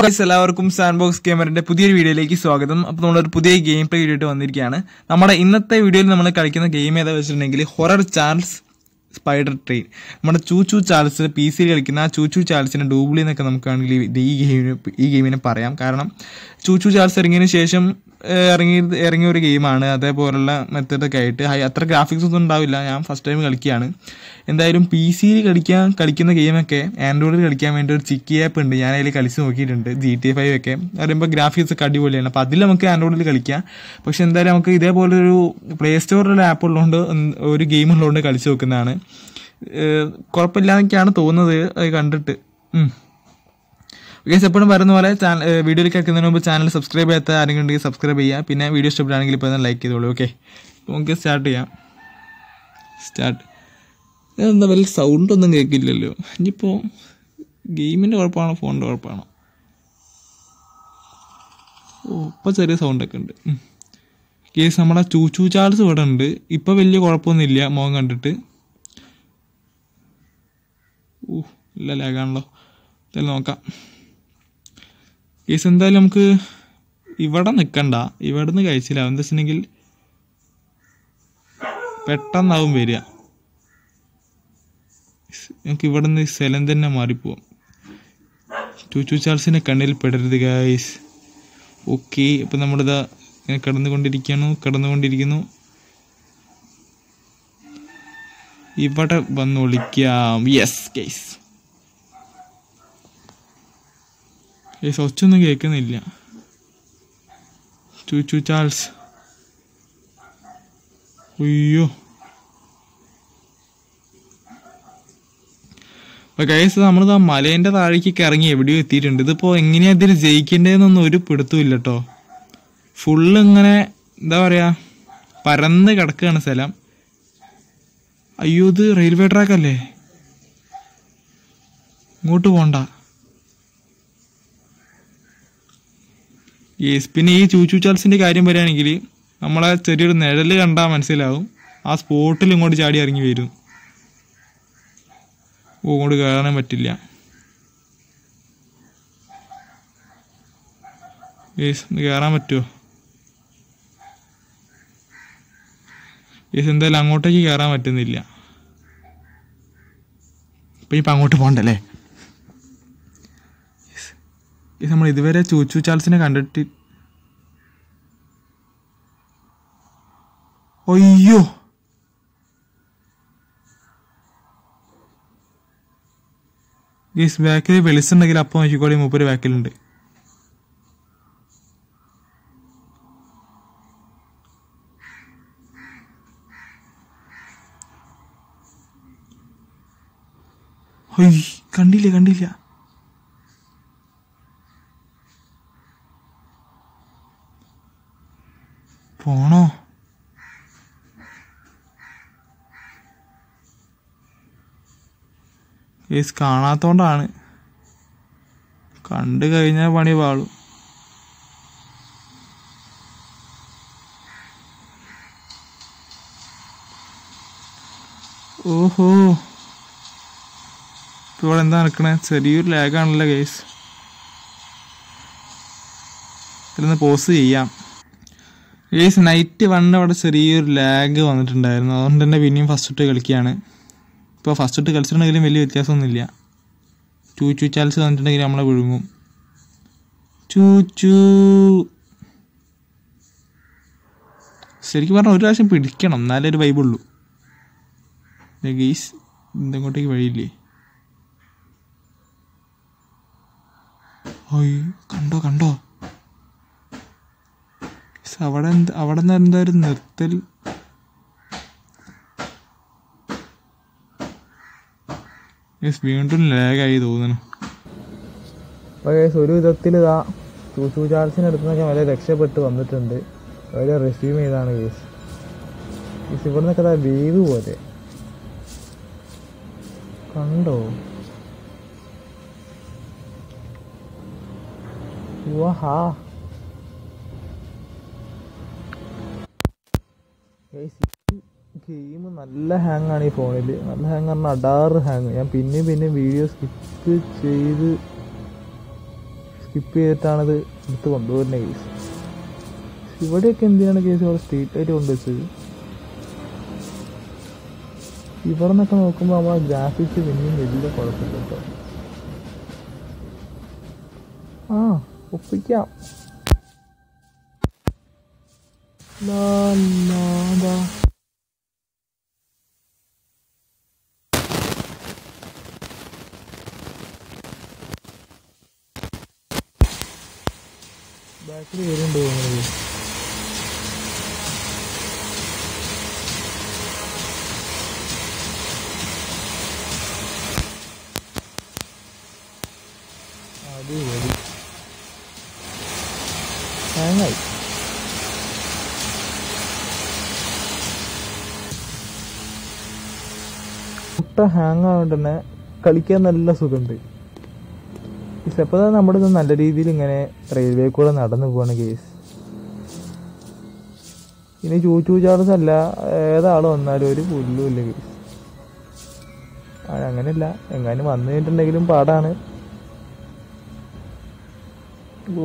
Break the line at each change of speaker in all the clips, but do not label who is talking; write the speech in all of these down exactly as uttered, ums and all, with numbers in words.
എല്ലാവർക്കും സാൻഡ്ബോക്സ് ഗെയിമറിന്റെ പുതിയൊരു വീഡിയോയിലേക്ക് സ്വാഗതം. അപ്പോൾ നമ്മളൊരു പുതിയ ഗെയിം പ്ലേ വീഡിയോ ആയിട്ട് വന്നിരിക്കുകയാണ്. നമ്മുടെ ഇന്നത്തെ വീഡിയോയിൽ നമ്മൾ കളിക്കുന്ന ഗെയിം ഏതാ വെച്ചിട്ടുണ്ടെങ്കിൽ ഹൊറർ ചാൾസ് സ്പൈഡർ ട്രെയിൻ. നമ്മുടെ ചൂച്ചു ചാൾസ് പി സിയിൽ കളിക്കുന്ന ആ ചൂച്ചു ചാൾസിന്റെ ഡൂബ്ലി എന്നൊക്കെ നമുക്കാണെങ്കിൽ ഈ ഗെയിമിന് ഈ ഗെയിമിനെ പറയാം. കാരണം ചൂച്ചു ചാൾസ് ഇറങ്ങിയതിന് ശേഷം ഇറങ്ങി ഇറങ്ങിയ ഒരു ഗെയിമാണ്. അതേപോലുള്ള മെത്തേഡൊക്കെ ആയിട്ട് ഹൈ അത്ര ഗ്രാഫിക്സ് ഒന്നും ഉണ്ടാവില്ല. ഞാൻ ഫസ്റ്റ് ടൈം കളിക്കുകയാണ്. എന്തായാലും പി സിയിൽ കളിക്കാൻ കളിക്കുന്ന ഗെയിമൊക്കെ ആൻഡ്രോയിഡിൽ കളിക്കാൻ വേണ്ടി ഒരു ചിക്കി ആപ്പ് ഉണ്ട്. ഞാൻ അതിൽ കളിച്ച് നോക്കിയിട്ടുണ്ട്. ജി ടി എ ഫൈവ് ഒക്കെ പറയുമ്പോൾ ഗ്രാഫിക്സ് ഒക്കെ അടിപൊളിയാണ്. അപ്പോൾ അതിൽ നമുക്ക് ആൻഡ്രോയിഡിൽ കളിക്കാം. പക്ഷെ എന്തായാലും നമുക്ക് ഇതേപോലെ ഒരു പ്ലേ സ്റ്റോറിലുള്ള ആപ്പ് ഉള്ളതുകൊണ്ട് ഒരു ഗെയിം ഉള്ളതുകൊണ്ട് കളിച്ച് നോക്കുന്നതാണ്. കുഴപ്പമില്ലാന്നൊക്കെയാണ് തോന്നുന്നത് അത് കണ്ടിട്ട്. ഗൈസ് എപ്പോഴും പറയുന്ന പോലെ ചാനൽ വീഡിയോയിൽ കേൾക്കുന്നതിന് മുമ്പ് ചാനൽ സബ്സ്ക്രൈബ് ചെയ്യാത്ത ആരെങ്കിലും ഉണ്ടെങ്കിൽ സബ്സ്ക്രൈബ് ചെയ്യുക. പിന്നെ വീഡിയോ ഇഷ്ടപ്പെടുകയാണെങ്കിൽ ഇപ്പോൾ തന്നെ ലൈക്ക് ചെയ്തോളൂ. ഓക്കെ, അപ്പോൾ നമുക്ക് സ്റ്റാർട്ട് ചെയ്യാം. സ്റ്റാർട്ട് എന്താ വലിയ സൗണ്ടൊന്നും കേൾക്കില്ലല്ലോ. ഇനിയിപ്പോൾ ഗെയിമിൻ്റെ കുഴപ്പമാണോ ഫോണിൻ്റെ കുഴപ്പമാണോ? ഓ ഇപ്പോൾ ചെറിയ സൗണ്ടൊക്കെ ഉണ്ട്. കേസ് നമ്മുടെ ചൂച്ചു ചാൾസ് ഇവിടെ ഉണ്ട്. ഇപ്പോൾ വലിയ കുഴപ്പമൊന്നുമില്ല മോൻ കണ്ടിട്ട്. ഓ ഇല്ല ലാഗാണല്ലോ. എന്തായാലും നോക്കാം. കേസ് എന്തായാലും നമുക്ക് ഇവിടെ നിൽക്കണ്ട. ഇവിടെ നിന്ന് കഴിച്ചില്ല. എന്താ വെച്ചിട്ടുണ്ടെങ്കിൽ പെട്ടെന്നാവും വരിക. നമുക്ക് ഇവിടെ നിന്ന് സ്ഥലം തന്നെ മാറിപ്പോവാം. ചൂച്ചു ചാൾസിനെ കണ്ണിൽ പെടരുത് ഗൈസ്. ഓക്കെ, അപ്പം നമ്മളിതാ ഇങ്ങനെ കിടന്നുകൊണ്ടിരിക്കുന്നു കിടന്നുകൊണ്ടിരിക്കുന്നു ഇവിടെ വന്ന് ഒളിക്കാം. Yes guys. ഗൈസ് ഒച്ചൊന്നും കേൾക്കുന്നില്ല. ചൂച്ചു ചാൾസ് അയ്യോ. അപ്പോൾ ഗൈസ് നമ്മളിത് ആ മലേൻ്റെ താഴേക്കൊക്കെ ഇറങ്ങി എവിടെയോ എത്തിയിട്ടുണ്ട്. ഇതിപ്പോൾ എങ്ങനെയാണ് ഇതിൽ ജയിക്കേണ്ടതെന്നൊന്നും ഒരു പിടുത്തമില്ല കേട്ടോ. ഫുള്ള് ഇങ്ങനെ എന്താ പറയുക പരന്ന് കിടക്കുകയാണ് സ്ഥലം. അയ്യോ ഇത് റെയിൽവേ ട്രാക്കല്ലേ, ഇങ്ങോട്ട് പോണ്ട. യെസ്. പിന്നെ ഈ ചൂച്ചു ചാൾസിൻ്റെ കാര്യം പറയുകയാണെങ്കിൽ നമ്മളെ ചെറിയൊരു നിഴൽ കണ്ടാൽ മനസ്സിലാവും. ആ സ്പോട്ടിൽ ഇങ്ങോട്ട് ചാടി ഇറങ്ങി വരും. ഓ ഇങ്ങോട്ട് കയറാൻ പറ്റില്ല. യെസ് ഒന്ന് കയറാൻ പറ്റുമോ? യെസ് എന്തായാലും അങ്ങോട്ടേക്ക് കയറാൻ പറ്റുന്നില്ല. അപ്പം ഇപ്പം അങ്ങോട്ട് പോകണ്ടല്ലേ. യെസ് നമ്മൾ ഇതുവരെ ചൂച്ചു ചാൾസിനെ കണ്ടിട്ട് അയ്യോ ഗീസ് ബാക്കിൽ വെളിച്ചുണ്ടെങ്കിൽ അപ്പം നോക്കിക്കോളി മൂപ്പര് ബാക്കിലുണ്ട്. അയ്യ കണ്ടില്ല കണ്ടില്ല. പോണോ? കേസ് കാണാത്തോണ്ടാണ്. കണ്ടു കഴിഞ്ഞാൽ പണി പാളും. ഓഹോ ഇപ്പോൾ ഇവിടെ എന്താ നടക്കണേ? ചെറിയൊരു ലാഗാണല്ലോ കേസ്. ഇതിലൊന്ന് പോസ് ചെയ്യാം. കേസ് നൈറ്റ് വണ്ണ് അവിടെ ചെറിയൊരു ലാഗ് വന്നിട്ടുണ്ടായിരുന്നു. അതുകൊണ്ട് തന്നെ പിന്നെയും ഫസ്റ്റ് ഇട്ട് കളിക്കുകയാണ്. ഇപ്പോൾ ഫസ്റ്റ് ഇട്ട് കളിച്ചിട്ടുണ്ടെങ്കിലും വലിയ വ്യത്യാസമൊന്നുമില്ല. ചൂച്ചു ചാൾസ് വന്നിട്ടുണ്ടെങ്കിൽ നമ്മളെ വിഴുങ്ങും. ചൂച്ചു ശരിക്കും പറഞ്ഞാൽ ഒരു പ്രാവശ്യം പിടിക്കണം എന്നാലേ ഒരു വൈബുള്ളൂ. ഗെയ്സ് ഇതങ്ങോട്ടേക്ക് വഴിയില്ലേ? അയ്യോ കണ്ടോ കണ്ടോ അവിടെ എന്താ അവിടെ നിന്ന് എന്താ ഒരു നിർത്തൽ. വീണ്ടും ലാഗായി തോന്നുന്നു. അപ്പോൾ കേസ് ഒരു വിധത്തിൽ ഇതാ ചൂച്ചു ചാൾസിൻ്റെ അടുത്ത് നിന്നൊക്കെ വളരെ രക്ഷപ്പെട്ട് വന്നിട്ടുണ്ട്. വളരെ റിസീവ് ചെയ്താണ് കേസ്. കേസ് ഇവിടെ നിന്നൊക്കെ അതാ വേവ് പോലെ കണ്ടോ? വാഹാ ഗെയിം നല്ല ഹാങ്ങാണ് ഈ ഫോണിൽ. നല്ല ഹാങ് പറഞ്ഞാൽ അടാറ് ഹാങ്. ഞാൻ പിന്നെയും പിന്നെയും വീഡിയോ സ്കിപ്പ് ചെയ്ത് സ്കിപ്പ് ചെയ്തിട്ടാണത് എടുത്ത് കൊണ്ടുപോകുന്നത് കേസ്. ഇവിടെയൊക്കെ എന്തിനാണ് കേസ് ഇവിടെ സ്ട്രീറ്റ് ആയിട്ട് കൊണ്ടുവച്ചത്? ഇവിടെ നിന്നൊക്കെ നോക്കുമ്പോൾ നമ്മളെ ഗ്രാഫിക്സ് പിന്നെയും വലിയ കുഴപ്പമില്ല കേട്ടോ. ആ ഒപ്പിക്കാം. ബാക്കിൽ വരുന്നുണ്ട് തോന്നുന്നത്. അത് വരി ഹാങ്ങായി. മുട്ട ഹാങ് ആയതുകൊണ്ട് തന്നെ കളിക്കാൻ നല്ല സുഖമുണ്ട്. ഈ സെപ്പത നമ്മുടെ ഇത് നല്ല രീതിയിൽ ഇങ്ങനെ റെയിൽവേ കൂടെ നടന്നു പോവാണ് കേസ്. ഇനി ചൂച്ചൂ ചാർജ് അല്ല, ഏതാള് വന്നാലും ഒരു പുല്ലും ഇല്ല കേസ്. അങ്ങനെയല്ല, എങ്ങാനും വന്നു കഴിഞ്ഞിട്ടുണ്ടെങ്കിലും പാടാണ്. ഓ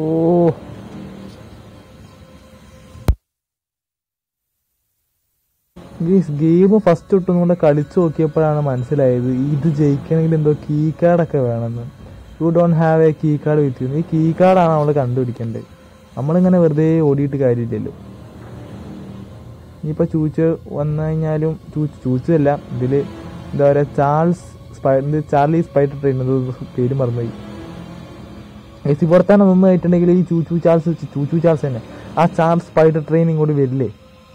ഗീസ് ഗെയിം ഫസ്റ്റ് തൊട്ടും കൂടെ കളിച്ചു നോക്കിയപ്പോഴാണ് മനസ്സിലായത് ഇത് ജയിക്കണമെങ്കിൽ എന്തോ കീ കാർഡൊക്കെ വേണമെന്ന്. You don't have a key card with you. ഈ കീ കാർഡാണ് നമ്മൾ കണ്ടുപിടിക്കേണ്ടത്. നമ്മളിങ്ങനെ വെറുതെ ഓടിയിട്ട് കാര്യമില്ലല്ലോ. ഇനിയിപ്പോൾ ചൂച്ച് വന്നു കഴിഞ്ഞാലും ചൂച്ച് ചൂച്ചല്ല ഇതിൽ എന്താ പറയുക, Charles spy Charlie spider train പേര് മറന്നുപോയി. എസി പുറത്താണ് നിന്ന് ആയിട്ടുണ്ടെങ്കിൽ ഈ ചൂച്ചു ചാൾസ് ചൂച്ചു ചാൾസ് തന്നെ ആ ചാൾസ് സ്പൈഡർ ട്രെയിൻ ഇങ്ങോട്ട് വരില്ലേ?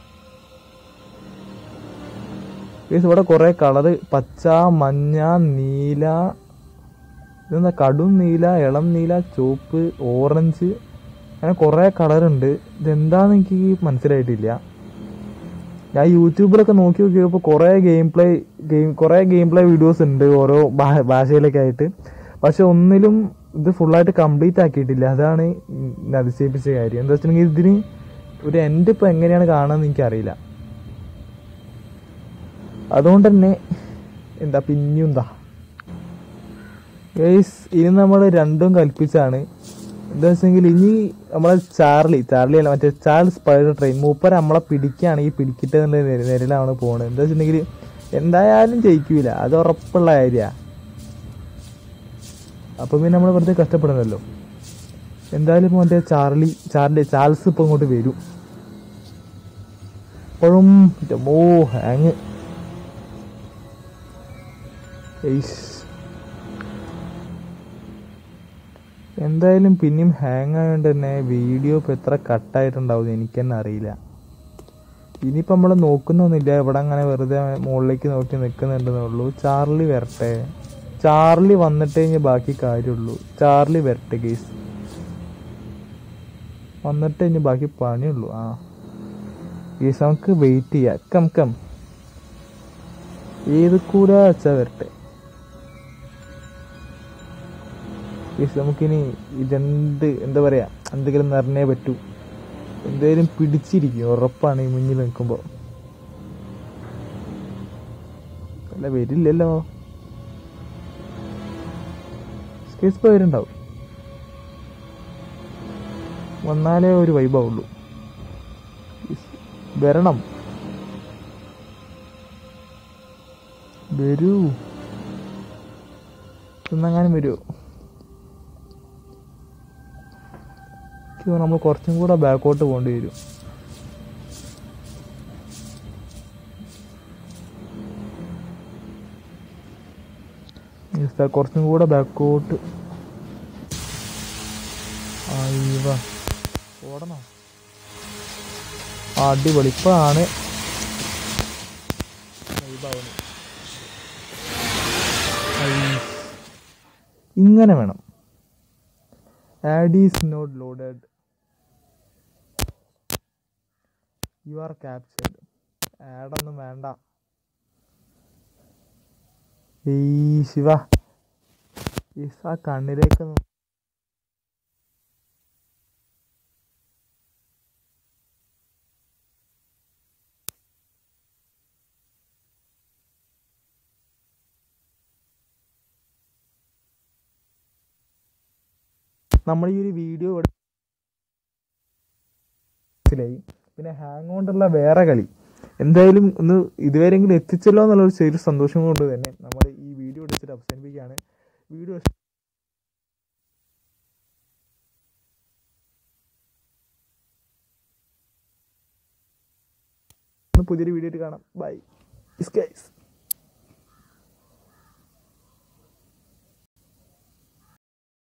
ഇവിടെ കുറെ കളറ്, പച്ച, മഞ്ഞ, നീല, ഇതെന്താ കടും നീല, ഇളം നീല, ചുവപ്പ്, ഓറഞ്ച്, അങ്ങനെ കുറെ കളറുണ്ട്. ഇതെന്താന്ന് എനിക്ക് മനസ്സിലായിട്ടില്ല. ഞാൻ യൂട്യൂബിലൊക്കെ നോക്കി നോക്കിയപ്പോൾ കുറെ ഗെയിം പ്ലേ ഗെയിം കുറെ ഗെയിം പ്ലേ വീഡിയോസ് ഉണ്ട് ഓരോ ഭാഷയിലൊക്കെ ആയിട്ട്. പക്ഷെ ഒന്നിലും ഇത് ഫുള്ളായിട്ട് കംപ്ലീറ്റ് ആക്കിയിട്ടില്ല. അതാണ് അതിശയിപ്പിച്ച കാര്യം. എന്താ വെച്ചിട്ടുണ്ടെങ്കിൽ ഇതിന് ഒരു എൻഡ് ഇപ്പം എങ്ങനെയാണ് കാണുന്നത് എനിക്കറിയില്ല. അതുകൊണ്ട് തന്നെ എന്താ പിന്നെയും എന്താ ഗൈസ്, ഇനി നമ്മൾ രണ്ടും കൽപ്പിച്ചാണ്. എന്താ വെച്ചെങ്കിൽ ഇനി നമ്മളെ ചാർലി ചാർലി അല്ല മറ്റേ ചാൾസ് സ്പൈഡർ ട്രെയിൻ മൂപ്പര നമ്മളെ പിടിക്കുകയാണെങ്കിൽ പിടിക്കിട്ട് എന്നുള്ള നിരയിലാണ് പോകുന്നത്. എന്താ വെച്ചിട്ടുണ്ടെങ്കിൽ എന്തായാലും ജയിക്കൂല, അത് ഉറപ്പുള്ള കാര്യമാണ്. അപ്പം പിന്നെ നമ്മൾ വെറുതെ കഷ്ടപ്പെടണമല്ലോ. എന്തായാലും ഇപ്പോൾ മറ്റേ ചാർലി ചാർലി ചാൾസ് ഇപ്പം ഇങ്ങോട്ട് വരും. അപ്പോഴും മോ ഹാങ് എന്തായാലും പിന്നെയും ഹാങ് ആയതുകൊണ്ട് തന്നെ വീഡിയോ ഇപ്പം എത്ര കട്ടായിട്ടുണ്ടാവും എനിക്ക് തന്നെ അറിയില്ല. ഇനിയിപ്പോൾ നമ്മൾ നോക്കുന്നൊന്നുമില്ല, ഇവിടെ അങ്ങനെ വെറുതെ മുകളിലേക്ക് നോക്കി നിൽക്കുന്നുണ്ടെന്നേ ഉള്ളൂ. ചാർലി വരട്ടെ, ചാർലി വന്നിട്ട് കഴിഞ്ഞാൽ ബാക്കി കാര്യമുള്ളൂ. ചാർലി വരട്ടെ ഗേസ്, വന്നിട്ട് കഴിഞ്ഞാൽ ബാക്കി പണിയുള്ളൂ. ആ ഗേസ് നമുക്ക് വെയിറ്റ് ചെയ്യാം. കം കം ഏത് കൂടെ വെച്ചാൽ വരട്ടെ ഗേസ്. നമുക്കിനി ഇതെന്ത് എന്താ പറയാ, എന്തെങ്കിലും നിറഞ്ഞേ പറ്റൂ. എന്തായാലും പിടിച്ചിരിക്കും ഉറപ്പാണ് ഈ മുന്നിൽ നിൽക്കുമ്പോൾ. അല്ല വരില്ലല്ലോ, സ്കേസ് പേരുണ്ടാവും. വന്നാലേ ഒരു വൈബാവുള്ളൂ. വരണം, വരൂ, ഇന്നെങ്ങാനും വരുമോ? നമ്മൾ കുറച്ചും കൂടെ ബാക്കോട്ട് പോകേണ്ടി വരും. കുറച്ചും കൂടെ ബാക്കോട്ട് ഓടണോ? അടിപൊളി, ഇപ്പാണ് ഇങ്ങനെ വേണം. Ad is not loaded, you are captured. ആഡൊന്നും വേണ്ട. ഏയ് ശിവ, ആ കണ്ണിലേക്ക് നമ്മൾ ഈ ഒരു വീഡിയോ മനസ്സിലായി. പിന്നെ ഹാങ് കൊണ്ടുള്ള വേറെ കളി എന്തായാലും ഒന്ന് ഇതുവരെയെങ്കിലും എത്തിച്ചല്ലോ എന്നുള്ളൊരു ചെറിയ സന്തോഷം കൊണ്ട് തന്നെ നമ്മൾ ഈ വീഡിയോ എടുത്തിട്ട് അവസാനിപ്പിക്കുകയാണ്. വീഡിയോ പുതിയൊരു വീഡിയോ ആയിട്ട് കാണാം. Bye guys.